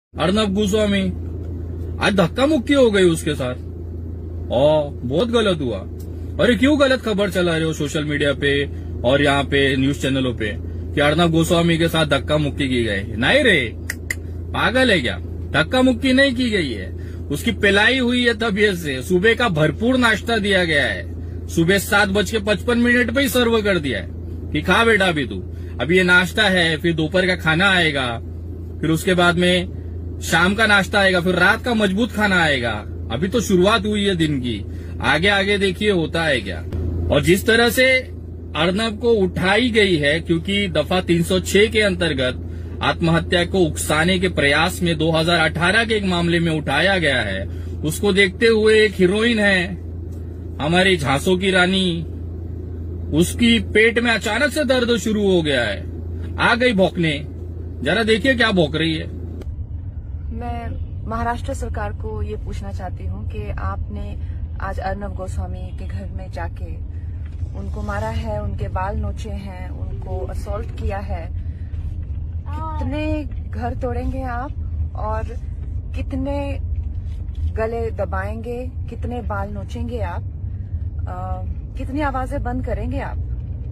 अर्नब गोस्वामी आज धक्का मुक्की हो गई उसके साथ। बहुत गलत हुआ। अरे क्यों गलत खबर चला रहे हो सोशल मीडिया पे और यहाँ पे न्यूज चैनलों पे कि अर्नब गोस्वामी के साथ धक्का मुक्की की गई? नहीं रे, पागल है क्या? धक्का मुक्की नहीं की गई है, उसकी पिलाई हुई है तबीयत से। सुबह का भरपूर नाश्ता दिया गया है, सुबह 7:55 पे ही सर्व कर दिया है कि खा बेटा अभी तू, अभी ये नाश्ता है, फिर दोपहर का खाना आएगा, फिर उसके बाद में शाम का नाश्ता आएगा, फिर रात का मजबूत खाना आएगा। अभी तो शुरुआत हुई है दिन की, आगे आगे देखिए होता है क्या। और जिस तरह से अर्नब को उठाई गई है, क्योंकि दफा 306 के अंतर्गत आत्महत्या को उकसाने के प्रयास में 2018 के एक मामले में उठाया गया है, उसको देखते हुए एक हीरोइन है हमारी झांसों की रानी, उसकी पेट में अचानक से दर्द शुरू हो गया है, आ गई भौंकने। जरा देखिए क्या भौंक रही है। मैं महाराष्ट्र सरकार को ये पूछना चाहती हूँ कि आपने आज अर्नब गोस्वामी के घर में जाके उनको मारा है, उनके बाल नोचे हैं, उनको असॉल्ट किया है। कितने घर तोड़ेंगे आप और कितने गले दबाएंगे, कितने बाल नोचेंगे आप, कितनी आवाजें बंद करेंगे आप?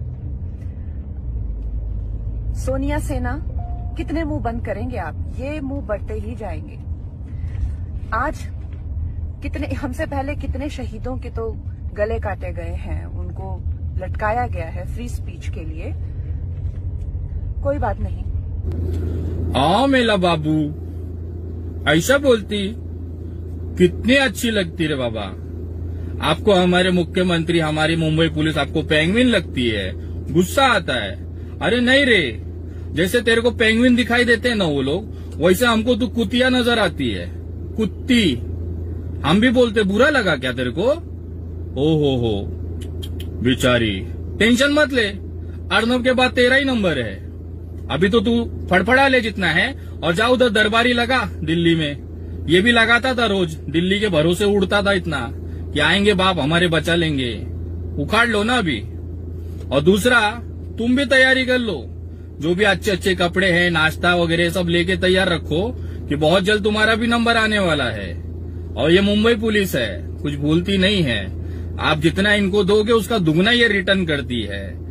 सोनिया सेना कितने मुंह बंद करेंगे आप? ये मुंह बढ़ते ही जाएंगे। आज कितने, हमसे पहले कितने शहीदों के तो गले काटे गए हैं, उनको लटकाया गया है फ्री स्पीच के लिए। कोई बात नहीं। मेला बाबू ऐसा बोलती कितनी अच्छी लगती रे बाबा। आपको हमारे मुख्यमंत्री, हमारी मुंबई पुलिस आपको पेंगुइन लगती है, गुस्सा आता है। अरे नहीं रे, जैसे तेरे को पेंगुइन दिखाई देते हैं ना वो लोग, वैसे हमको तू कुतिया नजर आती है, कुत्ती। हम भी बोलते, बुरा लगा क्या तेरे को? हो बेचारी। टेंशन मत ले, अर्नब के बाद तेरा ही नंबर है। अभी तो तू फड़फड़ा ले जितना है और जा उधर दरबारी लगा दिल्ली में। ये भी लगाता था रोज, दिल्ली के भरोसे उड़ता था इतना कि आएंगे बाप हमारे बचा लेंगे। उखाड़ लो ना अभी। और दूसरा, तुम भी तैयारी कर लो, जो भी अच्छे अच्छे कपड़े हैं, नाश्ता वगैरह सब लेके तैयार रखो कि बहुत जल्द तुम्हारा भी नंबर आने वाला है। और ये मुंबई पुलिस है, कुछ भूलती नहीं है। आप जितना इनको दोगे उसका दुगना ये रिटर्न करती है।